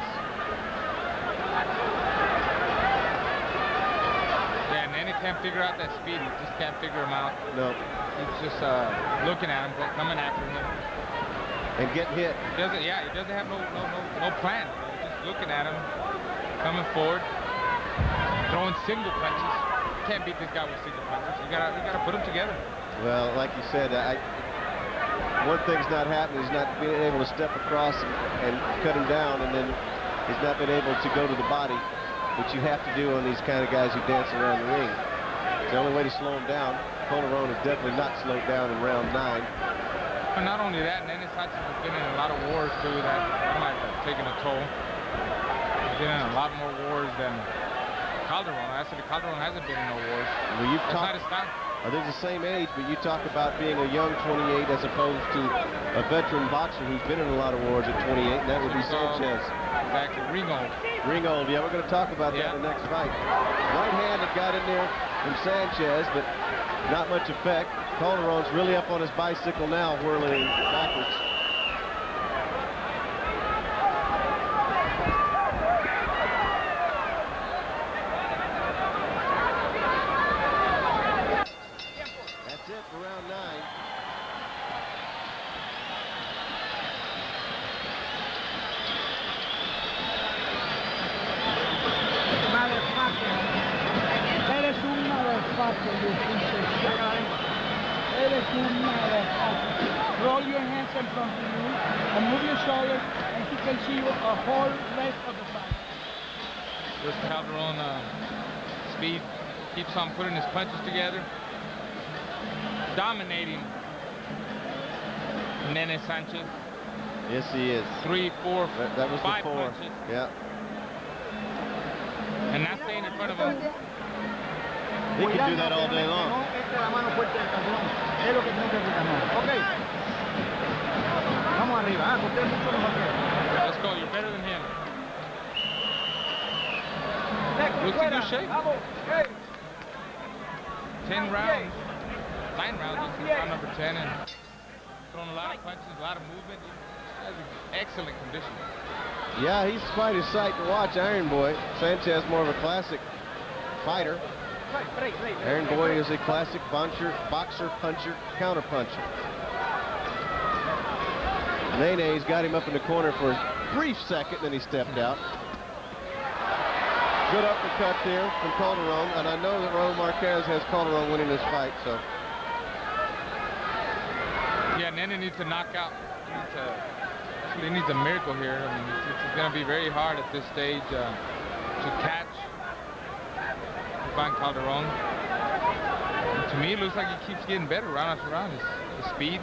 Yeah, and then he can't figure out that speed. He just can't figure him out. No. He's just uh, looking at him, coming after him. And getting hit. He doesn't, yeah, he doesn't have no no no, no plan. He's just looking at him, coming forward, throwing single punches. You can't beat this guy with single punches. You gotta you gotta put them together. Well, like you said, I. One thing's not happening. He's not being able to step across and, and cut him down, and then he's not been able to go to the body, which you have to do on these kind of guys who dance around the ring. It's the only way to slow him down. Calderon is definitely not slowed down in round nine. But not only that, Nene Sanchez has been in a lot of wars too. That might have taken a toll. He's been in a lot more wars than Calderon. Actually, Calderon hasn't been in no wars. Well, you've That's talked. not his style. Are they the same age? But you talk about being a young twenty-eight as opposed to a veteran boxer who's been in a lot of wars at twenty-eight, and that would be Sanchez. Exactly, Ringgold. Ringgold, yeah, we're going to talk about Yeah. that in the next fight. Right hand that got in there from Sanchez, but not much effect. Calderon's really up on his bicycle now, whirling backwards. That's it for round nine. Eres un motherfucker, you piece of shit. Eres un motherfucker. Roll your hands in front of you and move your shoulders, and he can see you a whole rest of the fight. With Calderon, uh, speed keeps on putting his punches together, dominating Nene Sanchez. Yes, he is. Three, four, That, that was five the four. punches, Yeah. and not staying in front of him. He can do that all day long. Esta es la mano fuerte del Calderón. Es lo que tengo que reclamar. Ok. Vamos arriba, ah, usted es mucho mejor que él. Let's go, you're better than him. Looks in good shape. Vamos. Hey. Ten rounds, nine rounds, this is round number ten, and throwing a lot of punches, a lot of movement. He has an excellent condition. Yeah, he's quite a sight to watch, Iron Boy. Sanchez more of a classic fighter. Iron Boy is a classic boxer, boxer, puncher, counter puncher. Nene's got him up in the corner for a brief second, then he stepped out. Good uppercut there from Calderon, and I know that Raul Marquez has Calderon winning this fight, so. Yeah, Nene needs to knock out. He needs, a, he needs a miracle here. I mean, it's, it's going to be very hard at this stage uh, to catch Ivan Calderon. And to me, it looks like he keeps getting better round after round. His, his speed.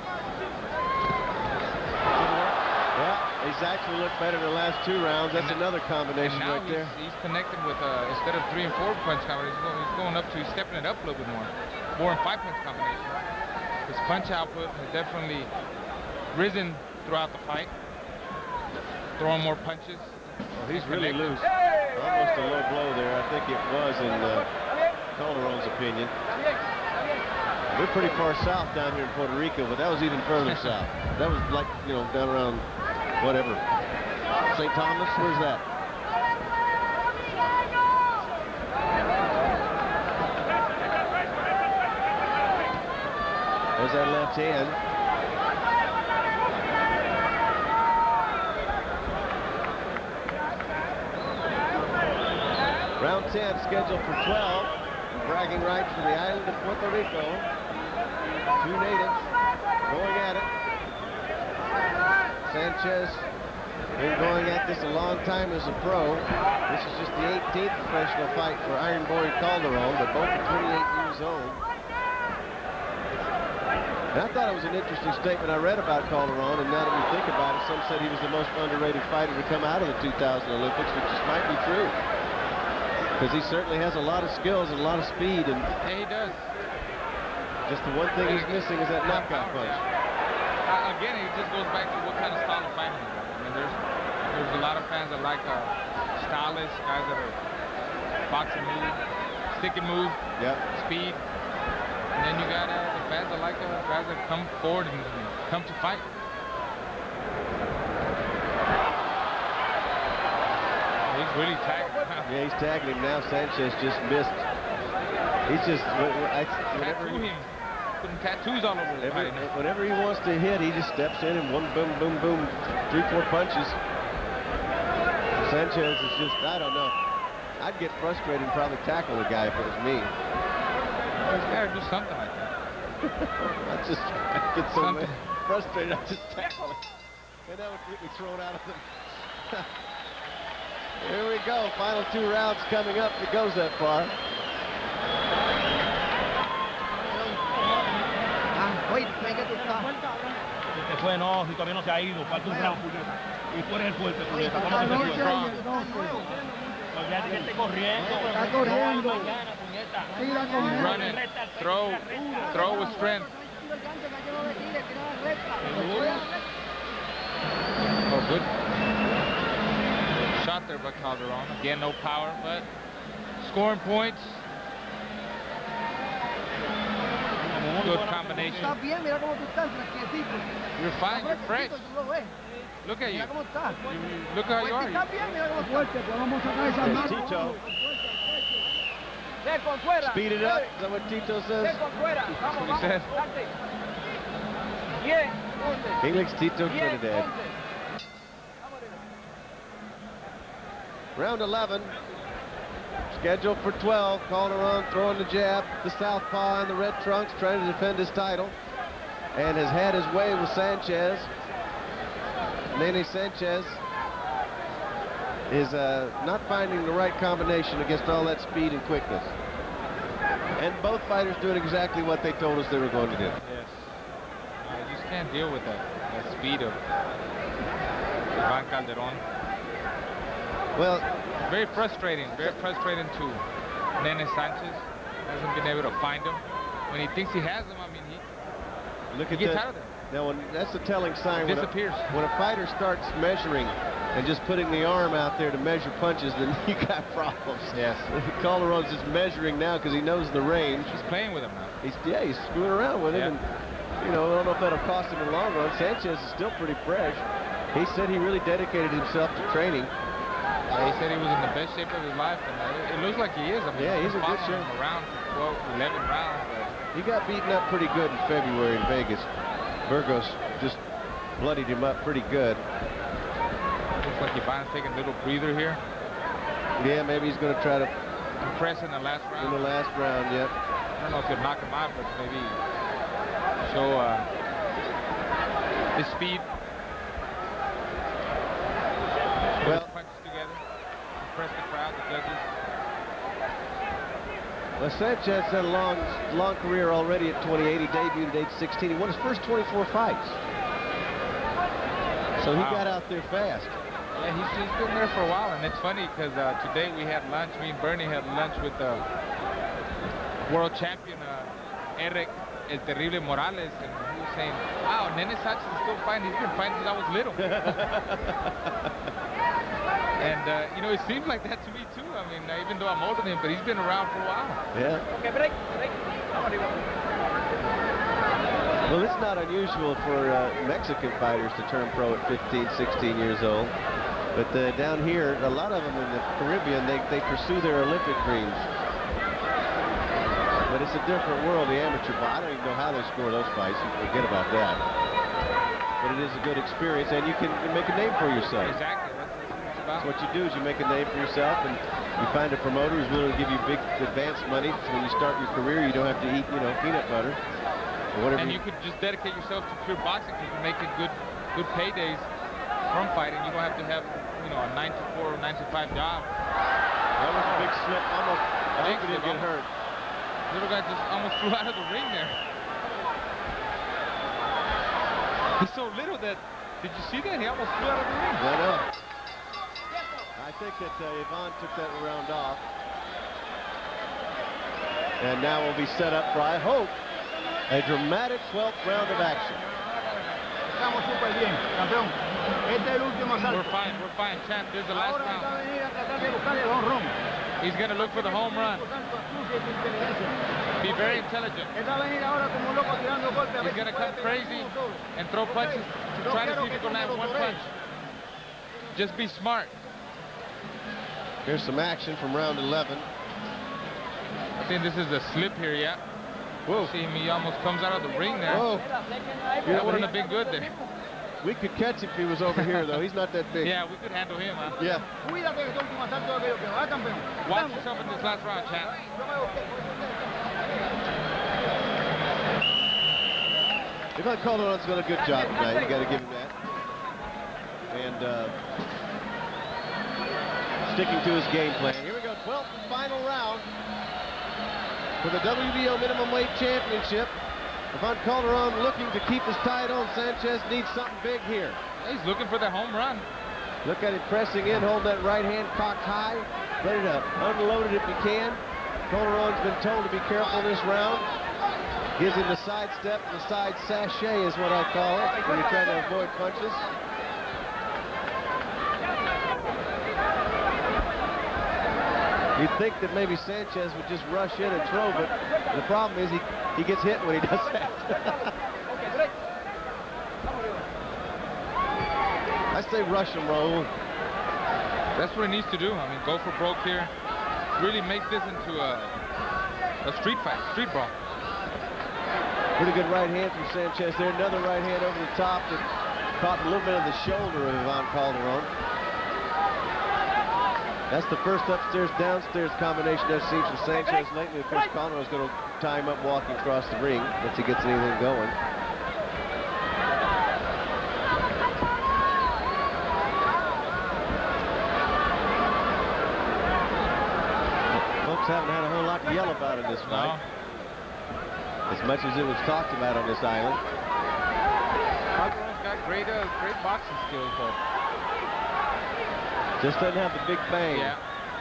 Yeah, he's actually looked better in the last two rounds. That's And another combination and now right there. he's, he's connected with, uh, instead of three and four punch combination, he's going, he's going up to, he's stepping it up a little bit more. Four and five punch combination. His punch output has definitely risen throughout the fight. Throwing more punches. Well, he's really loose. Almost a low blow there, I think it was in uh, Calderon's opinion. We're pretty far south down here in Puerto Rico, but that was even further south. That was like, you know, down around whatever. Saint Thomas, where's that? There's that left hand. Round ten scheduled for twelve. Bragging rights for the island of Puerto Rico. Two natives going at it. Sanchez been going at this a long time as a pro. This is just the eighteenth professional fight for Iron Boy Calderon, but both are twenty-eight years old. And I thought it was an interesting statement I read about Calderon, and now that we think about it, some said he was the most underrated fighter to come out of the two thousand Olympics, which just might be true. Because he certainly has a lot of skills and a lot of speed, and Yeah, he does. just the one thing he's missing is that knockout punch. Uh, again, it just goes back to what kind of style of fighting he got. I mean, there's there's a lot of fans that like uh, stylists, guys that are boxing move, stick and move, Yep. speed. And then you got uh, the fans that like uh, guys that come forward and, and come to fight. He's really tagging. Yeah, he's tagging him now. Sanchez just missed. He's just, I, whenever, Tattoo him. Putting tattoos all over his whenever, body. whenever he wants to hit, he just steps in and one boom, boom, boom, three, four punches. Sanchez is just, I don't know. I'd get frustrated and probably tackle the guy if it was me. He's got to do something like that. I just I get so Something. mad, frustrated, I just tackle him. And that would get me thrown out of them. Here we go, final two rounds coming up if it goes that far. Se fue, no, si todavía no se ha ido, falta un round, puñeta. Y tú eres el fuerte, puñeta. ¿Cómo que se fue? Ya que esté corriendo, Está corriendo. mañana, puñeta. Tira con él. Run it. Throw. Throw with strength. Oh, good shot there by Calderon. Again, no power, but scoring points. Good combination. Estás bien, mira cómo tú estás, fresquecito. You're fine. You're fresh. Tú lo ves. Look at you. Mira cómo estás. You- Look how you are. Estás bien, mira cómo fuerte, podemos sacar esa There's mano. Tito. Ven con fuera. Speed it up. Is that what Tito says? Ven con fuera. Vamos, what he vamos. said. Date. Bien, ponte. Felix Tito Bien, Trinidad. ponte. Round eleven. Scheduled for twelve. Calderon throwing the jab. The southpaw in the red trunks trying to defend his title. And has had his way with Sanchez. Nene Sanchez is uh, not finding the right combination against all that speed and quickness. And both fighters doing exactly what they told us they were going to do. Yes. I just can't deal with that, that speed of Ivan Calderon. Well, Very frustrating. Very frustrating to Nene Sanchez. Hasn't been able to find him. When he thinks he has him, I mean, he, look he at gets that. out of there. Now, when, that's a telling sign. When a, Disappears. when a fighter starts measuring and just putting the arm out there to measure punches, then you got problems. Yes. Calderon's just measuring now because he knows the range. He's playing with him now. He's yeah, he's screwing around with him, Yeah. and you know, I don't know if that'll cost him in the long run. Sanchez is still pretty fresh. He said he really dedicated himself to training. Yeah, he said he was in the best shape of his life, and uh, it, it looks like he is. I mean, Yeah, he's in good following shape. him around for twelve, eleven rounds. But He got beaten up pretty good in February in Vegas. Burgos just bloodied him up pretty good. looks like Ivan's taking a little breather here. Yeah, maybe he's going to try to Impress in the last in round. the last round. Yep. I don't know if he'll knock him out, but maybe show uh, his speed. Well, Punches together. Impress the crowd, the judges. well, Sanchez had a long, long career already at twenty-eight. He debuted at age sixteen. He won his first twenty-four fights. So he Wow. got out there fast. Yeah, he's, he's been there for a while, and it's funny because uh, today we had lunch. Me and Bernie had lunch with the world champion uh, Eric El Terrible Morales, and he was saying, "Wow, Nene Sanchez is still fighting. He's been fighting since I was little." And uh, you know, it seems like that to me too. I mean, uh, even though I'm older than him, but he's been around for a while. Yeah. Okay, break, break. Vamos arriba. Well, it's not unusual for uh, Mexican fighters to turn pro at fifteen, sixteen years old. But uh, down here, a lot of them in the Caribbean, they, they pursue their Olympic dreams. But it's a different world, the amateur fight. I don't even know how they score those fights. You forget about that. But it is a good experience, and you can make a name for yourself. Exactly. That's, that's what it's about. That's what you do is you make a name for yourself, and you find a promoter who's willing to give you big advance money. So when you start your career, you don't have to eat, you know, peanut butter or whatever. And you could just dedicate yourself to pure boxing because you're making good good paydays from fighting. You don't have to have, you know, a nine to four or nine to five job. That was a big slip. Almost. I Big hope he didn't slip, get hurt. Little guy just almost flew out of the ring there. He's so little that, did you see that? He almost flew out of the ring. I know. I think that uh, Ivan took that round off. And now will be set up for, I hope, a dramatic twelfth round of action. Estamos súper bien, campeón. Este es el último asalto. We're fine, we're fine, champ. There's the last Ahora va a round. venir a tratar de buscar el honrón. He's going to look for the home run. Be very intelligent. Él va a venir ahora como un loco tirando golpes. a ver He's going to si come puede crazy pegar uno solo. and throw punches to try to see if he can land one punch. Just be smart. Here's some action from round eleven. I think this is a slip here, yeah. Whoa. See him, he almost comes out of the ring there. Whoa. That wouldn't have been good there. We could catch him if he was over here, though. He's not that big. Yeah, we could handle him, huh? Yeah. Cuídate que este último asalto es aquello que va, campeón. Watch yourself in this last round, champ. Ivan Calderon's done a good job tonight. You got to give him that. And uh, sticking to his game plan. Here we go, twelfth and final round for the W B O Minimum Weight Championship. Ivan Calderon looking to keep his title. Sanchez needs something big here. He's looking for the home run. Look at him pressing in, holding that right hand cocked high, ready to unload it if he can. Calderon's been told to be careful this round. Gives him the side step, the side sachet is what I call it, when you're trying to avoid punches. You'd think that maybe Sanchez would just rush in and throw, but the problem is he, he gets hit when he does that. I say rush him, Raul. That's what he needs to do. I mean, go for broke here. Really make this into a, a street fight, street brawl. Pretty good right hand from Sanchez there. Another right hand over the top that caught a little bit of the shoulder of Ivan Calderon. That's the first upstairs-downstairs combination I've seen from Sanchez lately. Of course, Calderon's going to tie him up walking across the ring once he gets anything going. Folks haven't had a whole lot to yell about in this fight. No. As much as it was talked about on this island. Calderon's got great, uh, great boxing skills, though. Just doesn't have the big bang. Yeah.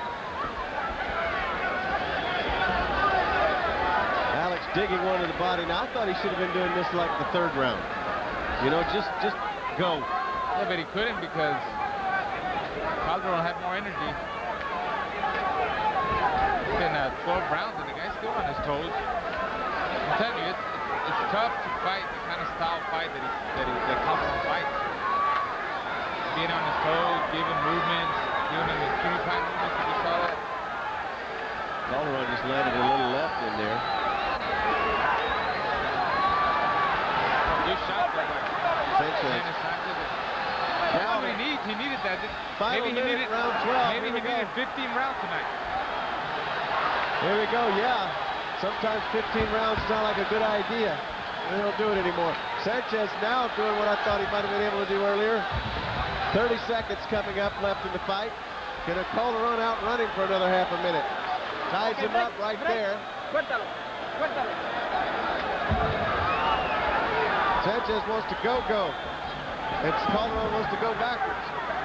Alex digging one to the body. Now, I thought he should have been doing this like the third round. You know, just just go. Yeah, but he couldn't because Calderon had more energy. It's been uh, twelve rounds and the guy's still on his toes. I'm telling you, it's, it's tough to fight the kind of style fight that he that he that Calderon fights. Being on his toes, giving movements, giving him his cutie pie movements. If you saw that. Calderon just landed a little left in there. Good shot there by Sanchez. Sanchez. That's what he needs. He needed that. Final Maybe he minute, needed round twelve. Maybe Here he we go. needed fifteen rounds tonight. Here we go, yeah. Sometimes fifteen rounds sound like a good idea. They don't do it anymore. Sanchez now doing what I thought he might have been able to do earlier. thirty seconds coming up left in the fight. Can a Calderon outrun him for another half a minute? Ties him up right there. Sanchez wants to go, go. And Calderon wants to go backwards.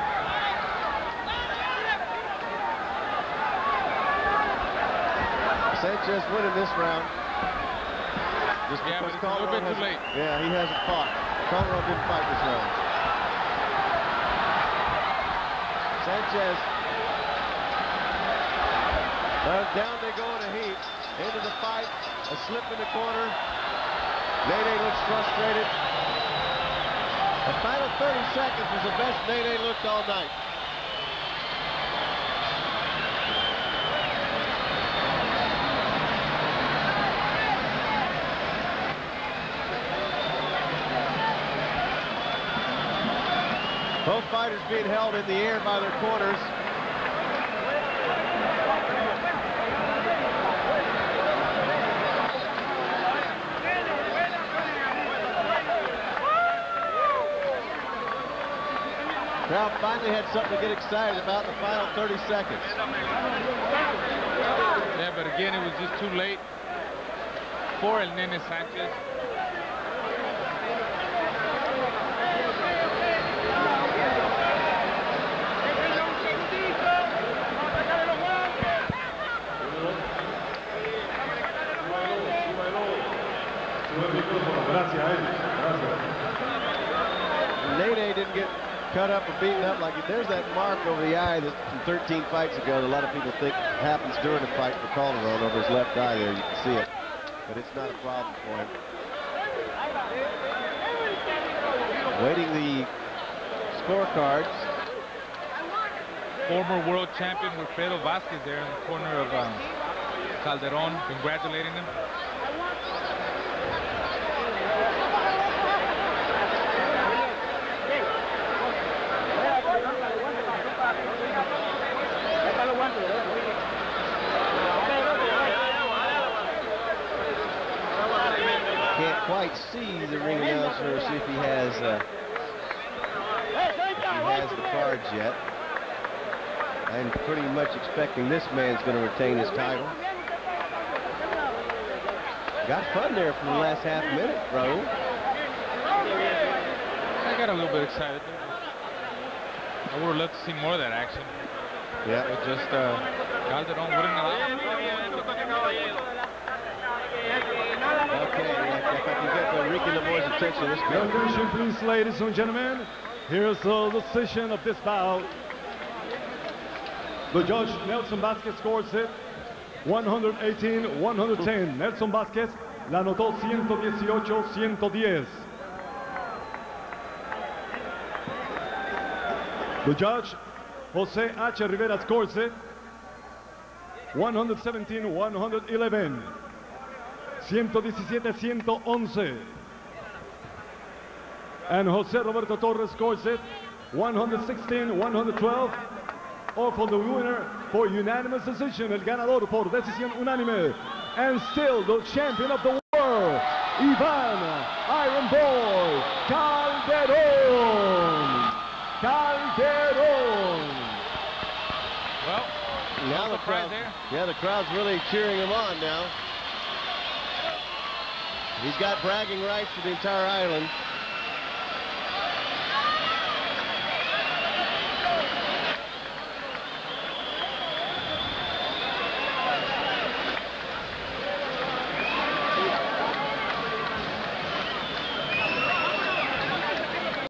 Sanchez winning this round. Just Yeah, but because it's a little bit Calderon too late. hasn't- Yeah, he hasn't fought. Calderon didn't fight this round. Sanchez. Well, down they go in a heap. Into the fight. A slip in the corner. Nene looks frustrated. The final thirty seconds was the best Nene looked all night. Both fighters being held in the air by their corners. Crowd finally had something to get excited about in the final thirty seconds. Yeah, but again, it was just too late for El Nene Sanchez. Nene didn't get cut up or beaten up like it. There's that mark over the eye that from thirteen fights ago that a lot of people think happens during a fight for Calderon over his left eye there. You can see it, but it's not a problem for him. Waiting the scorecards. Former world champion Wilfredo Vasquez there in the corner of um, Calderon, congratulating him. Can't quite see the ring announcer, see if he has uh, if he has the cards yet. I'm pretty much expecting this man's going to retain his title. Got fun there for the last half minute, bro. I got a little bit excited there. I would have loved to see more of that action. Yeah. But just uh, Calderon wouldn't allow it. Okay, if I can get the Ricky Lamore's attention, this Your attention, please, ladies and gentlemen. Here's the decision of this bout. The judge, Nelson Vasquez, scores it one eighteen one ten. Nelson Vasquez la anotó ciento dieciocho a ciento diez. The judge, Jose H. Rivera, scores it one seventeen one eleven. ciento diecisiete a ciento once. And Jose Roberto Torres scores it one sixteen one twelve. Or for the winner for unanimous decision, el ganador por decisión unánime, and still the champion of the world, Ivan Iron Boy Calderon. Calderon. Well, now the crowd, there. Yeah, the crowd's really cheering him on now. He's got bragging rights for the entire island.